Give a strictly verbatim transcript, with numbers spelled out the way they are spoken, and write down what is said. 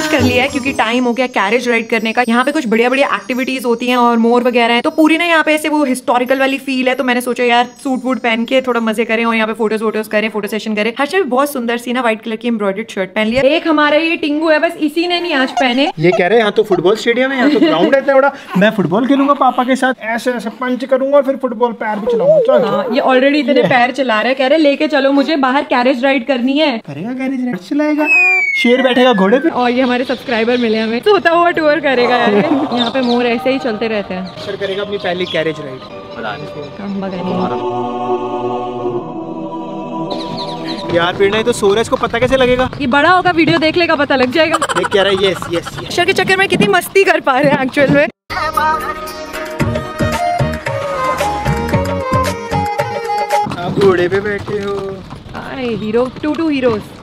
कर लिया है क्योंकि टाइम हो गया कैरेज राइड करने का। यहाँ पे कुछ बढ़िया बढ़िया एक्टिविटीज होती हैं और मोर वगैरह है, तो पूरी ना यहाँ पे ऐसे वो हिस्टोरिकल वाली फील है। तो मैंने सोचा यार सूट वूट पहन के थोड़ा मजे करें और यहाँ पे फोटोज वोटोज करें, फोटो सेशन करें। हर्ष ने बहुत सुंदर सी ना व्हाइट कलर की एम्ब्रॉयडर्ड शर्ट पहन लिया। एक हमारा ये टिंगू है, बस इसी ने नहीं आज पहने। ये कह रहे हैं यहाँ तो फुटबॉल स्टेडियम है, यहाँ तो ग्राउंड है बड़ा, मैं फुटबॉल खेलूंगा पापा के साथ, ऐसे ऐसे पंच करूंगा और फिर फुटबॉल पैर भी चलाऊंगा। हाँ, ये ऑलरेडी इतने पैर चला रहे हैं, कह रहे लेके चलो मुझे बाहर कैरेज राइड करनी है। करेगा कैरेज राइड, चलाएगा, शेर बैठेगा घोड़े पे। और ये हमारे सब्सक्राइबर मिले हमें, तो होता हुआ टूर करेगा यार। यहाँ पे मोर ऐसे ही चलते रहते हैं। सर करेगा अपनी पहली कैरेज राइड। यार पीड़ना तो सूरज को पता कैसे लगेगा? ये बड़ा होगा, वीडियो देख लेगा, पता लग जाएगा। देख क्या रहा है, यस यस यस। शर के चक्कर में कितनी मस्ती कर पा रहे हैं एक्चुअल में। आप घोड़े पे बैठे हो। Hi hero, two two heroes.